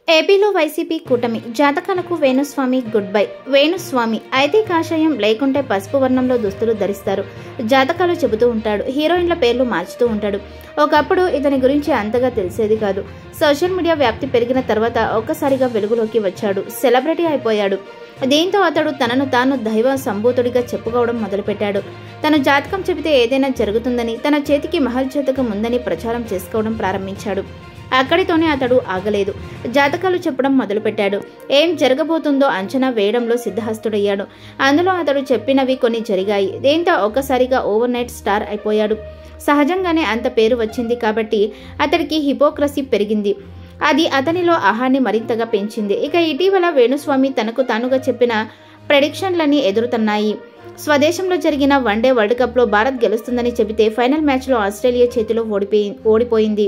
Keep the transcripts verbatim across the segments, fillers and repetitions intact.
ఏపీలో వైసీపీ కూటమి జాతకాలకు వేణుస్వామి గుడ్ బై. వేణుస్వామి అయితే కాషాయం లేకుంటే పసుపు వర్ణంలో దుస్తులు ధరిస్తారు. జాతకాలు చెబుతూ ఉంటాడు. హీరోయిన్ల పేర్లు మార్చుతూ ఉంటాడు. ఒకప్పుడు ఇతని గురించి అంతగా తెలిసేది కాదు. సోషల్ మీడియా వ్యాప్తి పెరిగిన తర్వాత ఒక్కసారిగా వెలుగులోకి వచ్చాడు. సెలబ్రిటీ అయిపోయాడు. దీంతో అతడు తనను తాను దైవ సంభూతుడిగా చెప్పుకోవడం మొదలుపెట్టాడు. తన జాతకం చెబితే ఏదైనా జరుగుతుందని, తన చేతికి మహల్ జాతకం ఉందని ప్రచారం చేసుకోవడం ప్రారంభించాడు. అక్కడితోనే అతడు ఆగలేదు. జాతకాలు చెప్పడం మొదలుపెట్టాడు. ఏం జరగబోతుందో అంచనా వేయడంలో సిద్ధహస్తుడయ్యాడు. అందులో అతడు చెప్పినవి కొన్ని జరిగాయి. దీంతో ఒక్కసారిగా ఓవర్ నైట్ స్టార్ అయిపోయాడు. సహజంగానే అంత పేరు వచ్చింది కాబట్టి అతడికి హిపోక్రసీ పెరిగింది. అది అతనిలో ఆహాన్ని మరింతగా పెంచింది. ఇక ఇటీవల వేణుస్వామి తనకు తానుగా చెప్పిన ప్రెడిక్షన్లన్నీ ఎదురుతున్నాయి. స్వదేశంలో జరిగిన వన్డే వరల్డ్ కప్లో భారత్ గెలుస్తుందని చెబితే ఫైనల్ మ్యాచ్లో ఆస్ట్రేలియా చేతిలో ఓడిపోయి ఓడిపోయింది.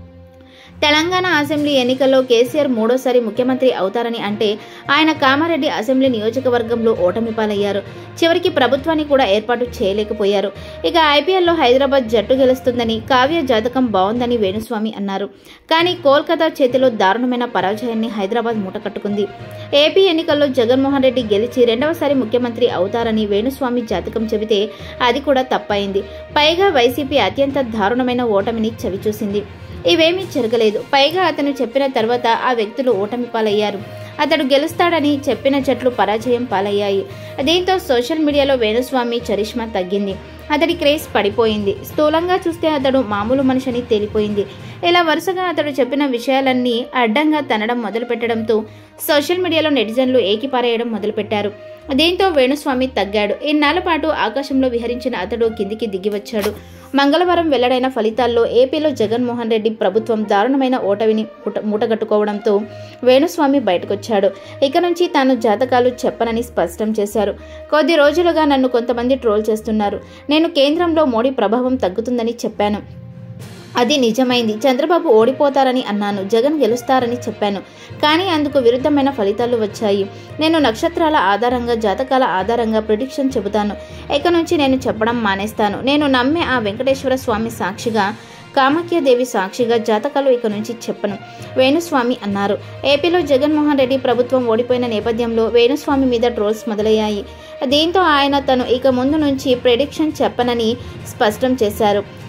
తెలంగాణ అసెంబ్లీ ఎన్నికల్లో కేసీఆర్ మూడోసారి ముఖ్యమంత్రి అవుతారని అంటే ఆయన కామారెడ్డి అసెంబ్లీ నియోజకవర్గంలో ఓటమి పాలయ్యారు. చివరికి ప్రభుత్వాన్ని కూడా ఏర్పాటు చేయలేకపోయారు. ఇక ఐపీఎల్లో హైదరాబాద్ జట్టు గెలుస్తుందని, కావ్య జాతకం బాగుందని వేణుస్వామి అన్నారు. కానీ కోల్కతా చేతిలో దారుణమైన పరాజయాన్ని హైదరాబాద్ మూటకట్టుకుంది. ఏపీ ఎన్నికల్లో జగన్మోహన్ రెడ్డి గెలిచి రెండవసారి ముఖ్యమంత్రి అవుతారని వేణుస్వామి జాతకం చెబితే అది కూడా తప్పైంది. పైగా వైసీపీ అత్యంత దారుణమైన ఓటమిని చవిచూసింది. ఇవేమీ జరగలేదు. పైగా అతను చెప్పిన తర్వాత ఆ వ్యక్తులు ఓటమి పాలయ్యారు. అతడు గెలుస్తాడని చెప్పిన జట్లు పరాజయం పాలయ్యాయి. దీంతో సోషల్ మీడియాలో వేణుస్వామి చరిష్మా తగ్గింది. అతడి క్రేజ్ పడిపోయింది. స్థూలంగా చూస్తే అతడు మామూలు మనిషిని తేలిపోయింది. ఇలా వరుసగా అతడు చెప్పిన విషయాలన్నీ అడ్డంగా తనడం మొదలుపెట్టడంతో సోషల్ మీడియాలో నెటిజన్లు ఏకిపారేయడం మొదలుపెట్టారు. దీంతో వేణుస్వామి తగ్గాడు. ఇన్నాళ్ల పాటు ఆకాశంలో విహరించిన అతడు కిందికి దిగివచ్చాడు. మంగళవారం వెల్లడైన ఫలితాల్లో ఏపీలో జగన్మోహన్ రెడ్డి ప్రభుత్వం దారుణమైన ఓటమిని మూటగట్టుకోవడంతో వేణుస్వామి బయటకొచ్చాడు. ఇక నుంచి తాను జాతకాలు చెప్పనని స్పష్టం చేశారు. కొద్ది రోజులుగా నన్ను కొంతమంది ట్రోల్ చేస్తున్నారు. నేను కేంద్రంలో మోడీ ప్రభావం తగ్గుతుందని చెప్పాను. అది నిజమైంది. చంద్రబాబు ఓడిపోతారని అన్నాను. జగన్ గెలుస్తారని చెప్పాను. కానీ అందుకు విరుద్ధమైన ఫలితాలు వచ్చాయి. నేను నక్షత్రాల ఆధారంగా, జాతకాల ఆధారంగా ప్రిడిక్షన్ చెబుతాను. ఇక నుంచి నేను చెప్పడం మానేస్తాను. నేను నమ్మే ఆ వెంకటేశ్వర స్వామి సాక్షిగా, కామాఖ్యాదేవి సాక్షిగా జాతకాలు ఇక నుంచి చెప్పను, వేణుస్వామి అన్నారు. ఏపీలో జగన్మోహన్ రెడ్డి ప్రభుత్వం ఓడిపోయిన నేపథ్యంలో వేణుస్వామి మీద ట్రోల్స్ మొదలయ్యాయి. దీంతో ఆయన తను ఇక ముందు నుంచి ప్రెడిక్షన్ చెప్పనని స్పష్టం చేశారు.